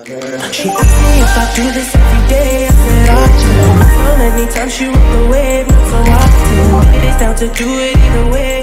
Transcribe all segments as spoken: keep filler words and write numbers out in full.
She asked me if I do this every day. I said I do. On my phone anytime she walk away, not so often. It is down to do it either way.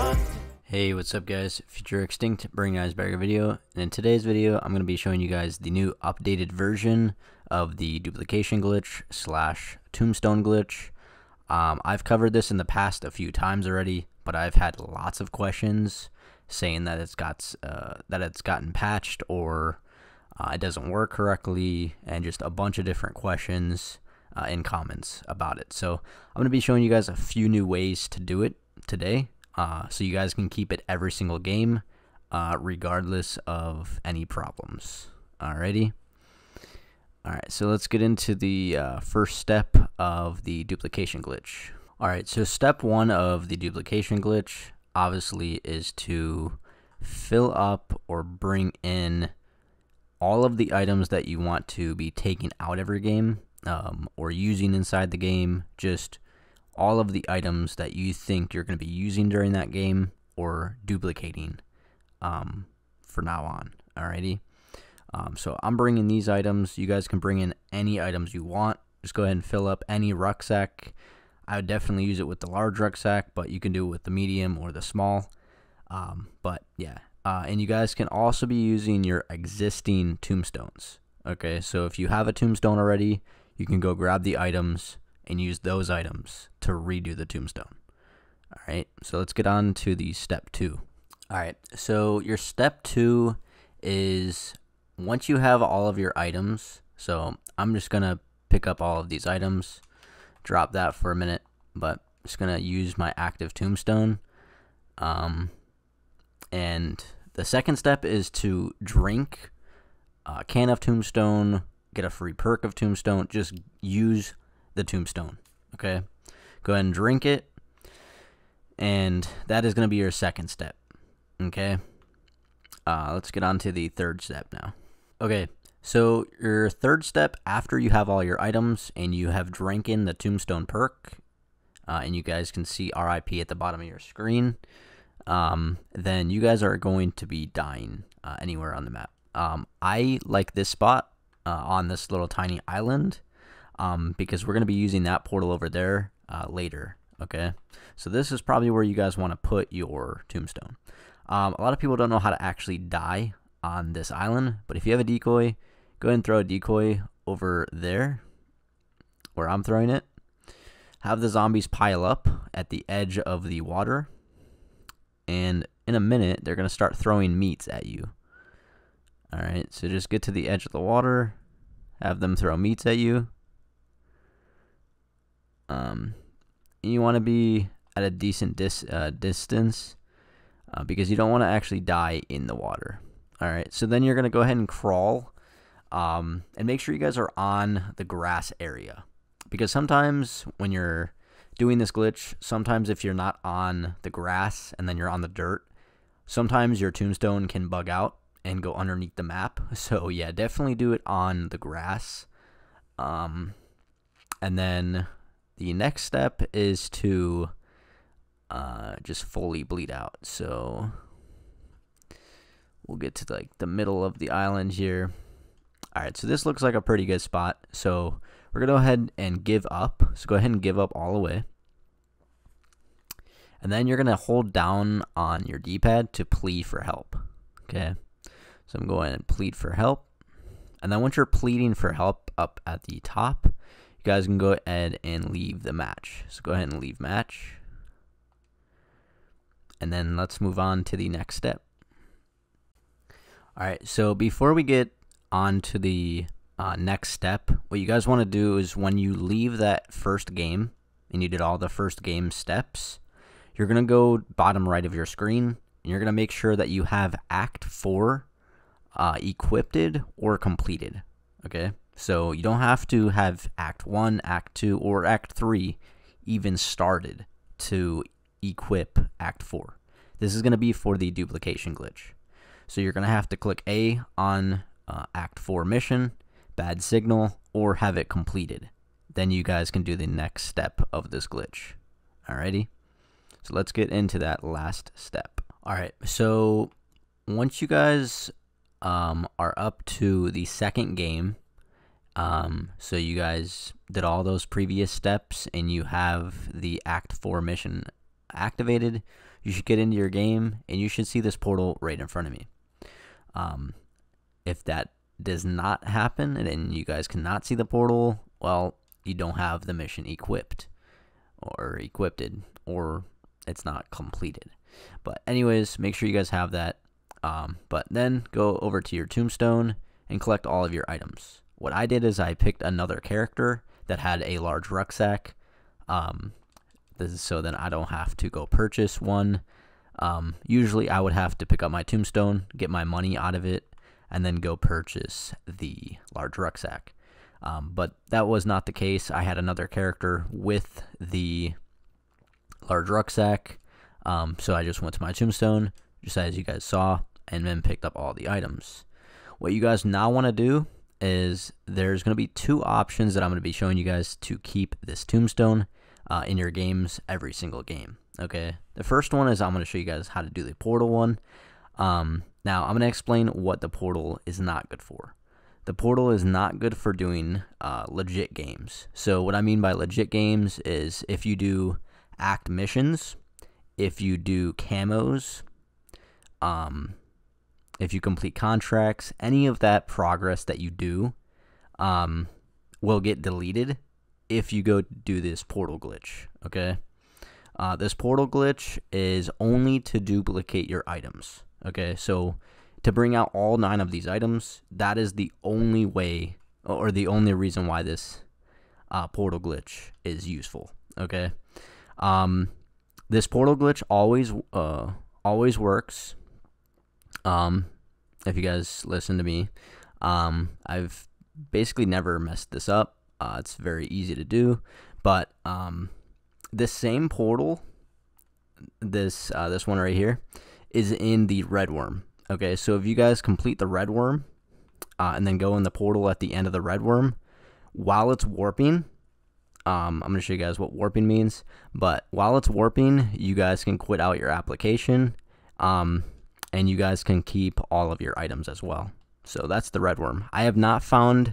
Hey, what's up guys? Future Extinct bringing you guys back a video, and in today's video I'm going to be showing you guys the new updated version of the duplication glitch slash tombstone glitch. Um, I've covered this in the past a few times already, but I've had lots of questions saying that it's got uh, that it's gotten patched or uh, it doesn't work correctly, and just a bunch of different questions uh, in comments about it. So I'm going to be showing you guys a few new ways to do it today. Uh, so you guys can keep it every single game, uh, regardless of any problems. Alrighty. Alright, so let's get into the uh, first step of the duplication glitch. Alright, so step one of the duplication glitch, obviously, is to fill up or bring in all of the items that you want to be taking out of your game, um, or using inside the game. Just all of the items that you think you're going to be using during that game or duplicating um, for now on. Alrighty. Um, so I'm bringing these items. You guys can bring in any items you want. Just go ahead and fill up any rucksack. I would definitely use it with the large rucksack, but you can do it with the medium or the small. Um, but yeah, uh, and you guys can also be using your existing tombstones. Okay, so if you have a tombstone already, you can go grab the items and use those items to redo the tombstone. Alright, so let's get on to the step two. Alright, so your step two is once you have all of your items, so I'm just going to pick up all of these items, drop that for a minute, but I'm just going to use my active tombstone. Um, and the second step is to drink a can of tombstone, get a free perk of tombstone, just use the tombstone. Okay, go ahead and drink it, and that is going to be your second step. Okay, uh, let's get on to the third step now. Okay, so your third step, after you have all your items and you have drinking the tombstone perk, uh, and you guys can see R I P at the bottom of your screen, um, then you guys are going to be dying uh, anywhere on the map. Um, I like this spot uh, on this little tiny island, um, because we're going to be using that portal over there uh, later. Okay, so this is probably where you guys want to put your tombstone. Um, a lot of people don't know how to actually die on this island, but if you have a decoy, go ahead and throw a decoy over there where I'm throwing it. Have the zombies pile up at the edge of the water, and in a minute they're going to start throwing meats at you. Alright, so just get to the edge of the water, have them throw meats at you. Um, you want to be at a decent dis uh, distance uh, because you don't want to actually die in the water. Alright, so then you're going to go ahead and crawl, um, and make sure you guys are on the grass area. Because sometimes when you're doing this glitch, sometimes if you're not on the grass and then you're on the dirt, sometimes your tombstone can bug out and go underneath the map. So yeah, definitely do it on the grass. Um, and then the next step is to uh, just fully bleed out. So we'll get to like the middle of the island here. Alright, so this looks like a pretty good spot. So we're going to go ahead and give up. So go ahead and give up all the way. And then you're going to hold down on your D-pad to plead for help. Okay, so I'm going to plead for help. And then once you're pleading for help up at the top, you guys can go ahead and leave the match. So go ahead and leave match. And then let's move on to the next step. Alright, so before we get on to the uh, next step, what you guys want to do is when you leave that first game, and you did all the first game steps, you're going to go bottom right of your screen, and you're going to make sure that you have Act four uh, equipped or completed. Okay, so you don't have to have Act one, Act two, or Act three even started to equip Act four. This is going to be for the duplication glitch. So you're going to have to click A on uh, Act four mission, bad signal, or have it completed. Then you guys can do the next step of this glitch. Alrighty, so let's get into that last step. Alright, so once you guys um, are up to the second game. Um, so you guys did all those previous steps and you have the Act four mission activated. You should get into your game and you should see this portal right in front of me. Um, if that does not happen and you guys cannot see the portal, well, you don't have the mission equipped or equipped or it's not completed. But anyways, make sure you guys have that. Um, but then go over to your tombstone and collect all of your items. What I did is I picked another character that had a large rucksack. Um, this is so that I don't have to go purchase one. Um, usually I would have to pick up my tombstone, get my money out of it, and then go purchase the large rucksack. Um, but that was not the case. I had another character with the large rucksack. Um, so I just went to my tombstone, just as you guys saw, and then picked up all the items. What you guys now want to do is there's going to be two options that I'm going to be showing you guys to keep this tombstone uh, in your games every single game. Okay, the first one is I'm going to show you guys how to do the portal one. Um, now I'm going to explain what the portal is not good for. The portal is not good for doing uh, legit games. So what I mean by legit games is if you do act missions, if you do camos, um, if you complete contracts, any of that progress that you do um, will get deleted if you go do this portal glitch, okay? Uh, this portal glitch is only to duplicate your items, okay? So to bring out all nine of these items, that is the only way or the only reason why this uh, portal glitch is useful, okay? Um, this portal glitch always, uh, always works. Um, if you guys listen to me, um, I've basically never messed this up. Uh, it's very easy to do, but, um, this same portal, this, uh, this one right here is in the red worm. Okay. So if you guys complete the red worm, uh, and then go in the portal at the end of the red worm while it's warping, um, I'm going to show you guys what warping means, but while it's warping, you guys can quit out your application. Um, and you guys can keep all of your items as well. So that's the red worm. I have not found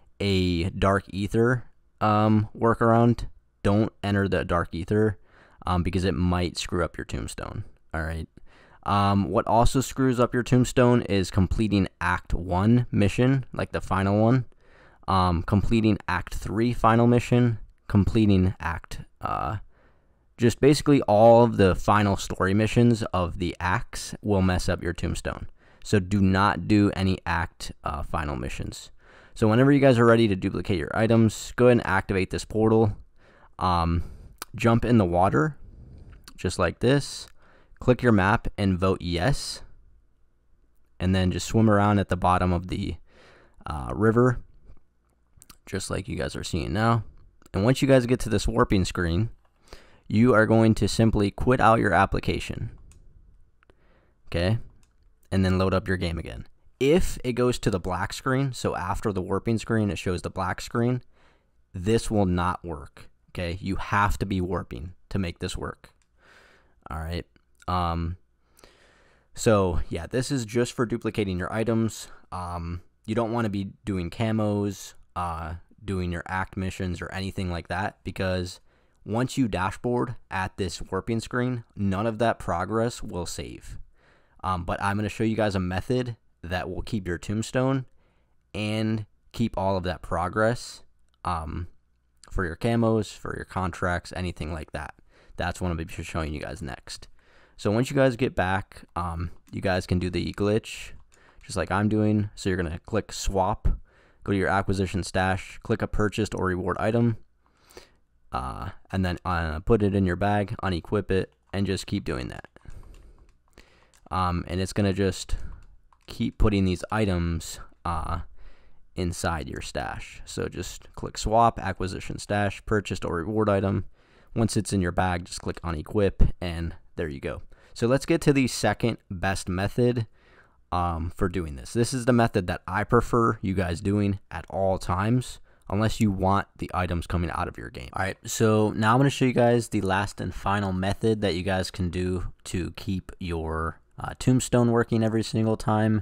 a dark ether um, workaround. Don't enter the dark ether um, because it might screw up your tombstone. All right. Um, what also screws up your tombstone is completing Act one mission, like the final one. Um, completing Act three final mission. Completing Act uh, Just basically all of the final story missions of the acts will mess up your tombstone. So do not do any act uh, final missions. So whenever you guys are ready to duplicate your items, go ahead and activate this portal. Um, jump in the water, just like this. Click your map and vote yes. And then just swim around at the bottom of the uh, river, just like you guys are seeing now. And once you guys get to this warping screen, you are going to simply quit out your application, okay, and then load up your game again. If it goes to the black screen, so after the warping screen, it shows the black screen, this will not work, okay? You have to be warping to make this work, all right? Um, so, yeah, this is just for duplicating your items. Um, you don't want to be doing camos, uh, doing your act missions or anything like that, because once you dashboard at this warping screen, none of that progress will save. Um, but I'm going to show you guys a method that will keep your tombstone and keep all of that progress um, for your camos, for your contracts, anything like that. That's what I'm going to be showing you guys next. So once you guys get back, um, you guys can do the glitch just like I'm doing. So you're going to click swap, go to your acquisition stash, click a purchased or reward item. Uh, and then uh, put it in your bag, unequip it, and just keep doing that. Um, and it's going to just keep putting these items uh, inside your stash. So just click swap, acquisition stash, purchased or reward item. Once it's in your bag, just click unequip, and there you go. So let's get to the second best method um, for doing this. This is the method that I prefer you guys doing at all times, unless you want the items coming out of your game. All right, so now I'm going to show you guys the last and final method that you guys can do to keep your uh, tombstone working every single time.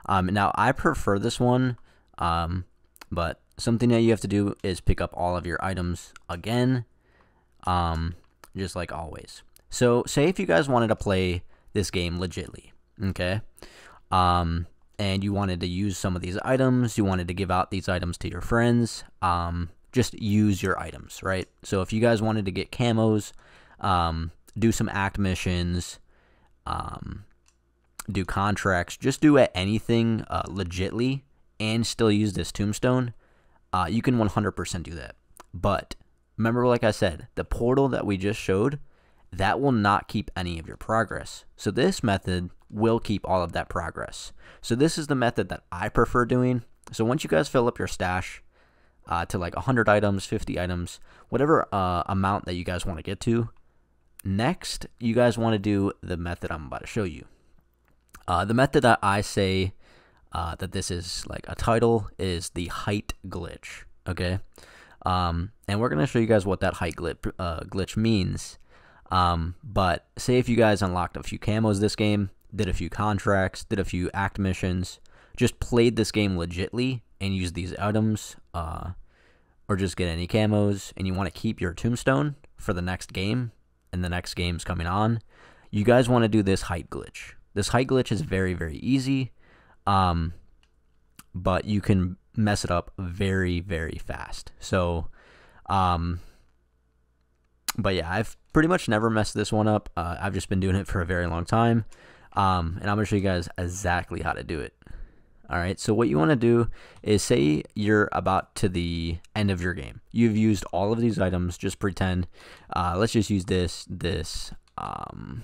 Um, now, I prefer this one, um, but something that you have to do is pick up all of your items again, um, just like always. So, say if you guys wanted to play this game legitly, okay, um, and you wanted to use some of these items, you wanted to give out these items to your friends, um, just use your items, right? So, if you guys wanted to get camos, um, do some act missions, um, do contracts, just do anything uh, legitly and still use this tombstone, uh, you can one hundred percent do that. But remember, like I said, the portal that we just showed, that will not keep any of your progress. So this method will keep all of that progress. So this is the method that I prefer doing. So once you guys fill up your stash uh, to like one hundred items, fifty items, whatever uh, amount that you guys want to get to, next you guys want to do the method I'm about to show you. Uh, the method that I say uh, that this is like a title is the height glitch, okay? Um, and we're going to show you guys what that height glitch, uh, glitch means. Um, but say if you guys unlocked a few camos this game, did a few contracts, did a few act missions, just played this game legitly and used these items, uh, or just get any camos, and you want to keep your tombstone for the next game, and the next game's coming on, you guys want to do this height glitch. This height glitch is very, very easy, um, but you can mess it up very, very fast. So, um, but yeah, I've pretty much never messed this one up. Uh, I've just been doing it for a very long time, um, and I'm going to show you guys exactly how to do it. All right, so what you want to do is say you're about to the end of your game. You've used all of these items. Just pretend. Uh, let's just use this, this, um...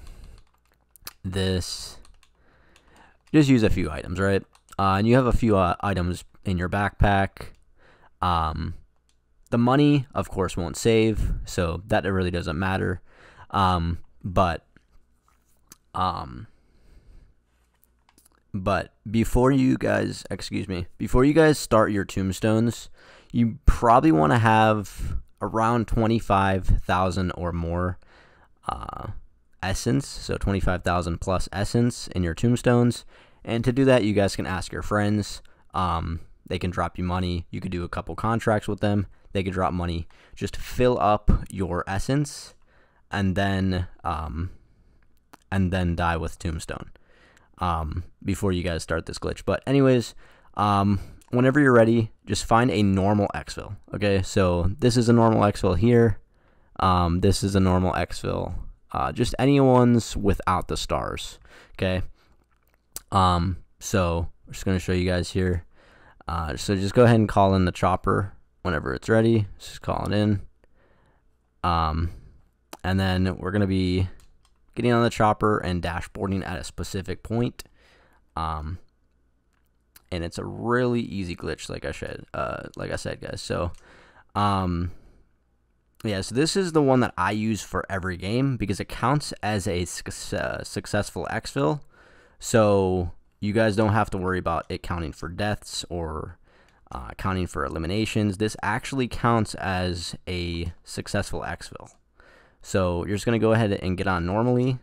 this, just use a few items, right? Uh, and you have a few uh, items in your backpack. Um, the money, of course, won't save, so that really doesn't matter. Um, but, um, but before you guys, excuse me, before you guys start your tombstones, you probably want to have around twenty-five thousand or more, uh, essence, so twenty-five thousand plus essence in your tombstones. And to do that, you guys can ask your friends. Um, they can drop you money. You could do a couple contracts with them. They could drop money. Just fill up your essence, and then um, and then die with tombstone um, before you guys start this glitch. But anyways, um, whenever you're ready, just find a normal exfil. Okay, so this is a normal exfil here. Um, this is a normal exfil. Uh, just any ones without the stars, okay? Um, so I'm just going to show you guys here. Uh, so just go ahead and call in the chopper whenever it's ready. Just call it in. Um, and then we're going to be getting on the chopper and dashboarding at a specific point. Um, and it's a really easy glitch, like I said, uh, like I said, guys. So, um... yeah, so this is the one that I use for every game because it counts as a su uh, successful exfil. So you guys don't have to worry about it counting for deaths or uh, counting for eliminations. This actually counts as a successful exfil. So you're just going to go ahead and get on normally.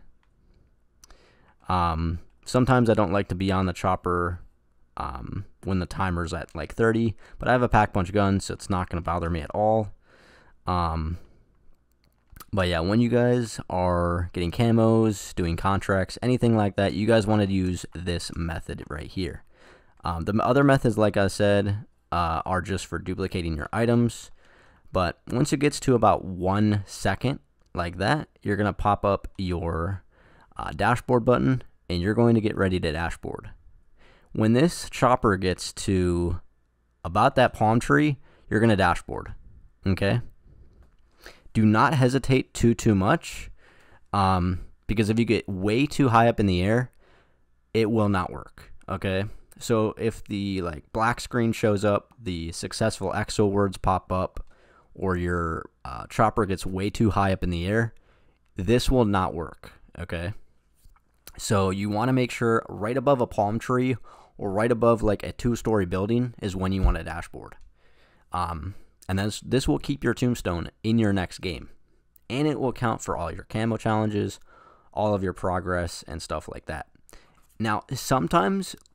Um, sometimes I don't like to be on the chopper um, when the timer's at like thirty, but I have a pack punch gun, so it's not going to bother me at all. Um, but yeah, when you guys are getting camos, doing contracts, anything like that, you guys want to use this method right here. Um, the other methods, like I said, uh, are just for duplicating your items. But once it gets to about one second like that, you're going to pop up your uh, dashboard button, and you're going to get ready to dashboard. When this chopper gets to about that palm tree, you're going to dashboard, okay? Do not hesitate too, too much, um, because if you get way too high up in the air, it will not work, okay? So if the like black screen shows up, the successful exfil words pop up, or your uh, chopper gets way too high up in the air, this will not work, okay? So you want to make sure right above a palm tree or right above like a two-story building is when you want a dashboard. Um, and then this will keep your tombstone in your next game. And it will count for all your camo challenges, all of your progress, and stuff like that. Now, sometimes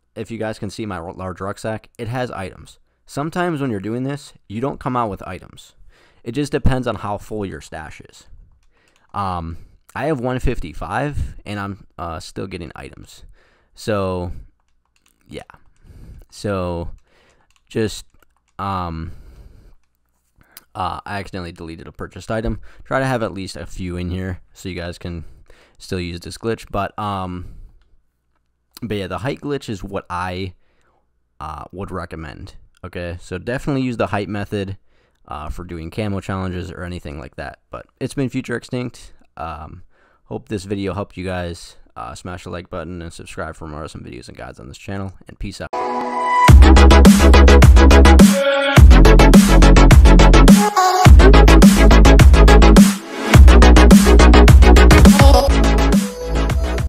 if you guys can see my large rucksack, it has items. Sometimes when you're doing this, you don't come out with items. It just depends on how full your stash is. Um, I have one fifty-five, and I'm uh, still getting items. So, yeah. So, just, um, uh, I accidentally deleted a purchased item. Try to have at least a few in here so you guys can still use this glitch. But, um, but yeah, the height glitch is what I uh, would recommend. Okay, so definitely use the height method uh, for doing camo challenges or anything like that. But it's been Future Extinct. Um, hope this video helped you guys. Uh, smash the like button and subscribe for more awesome videos and guides on this channel. And peace out.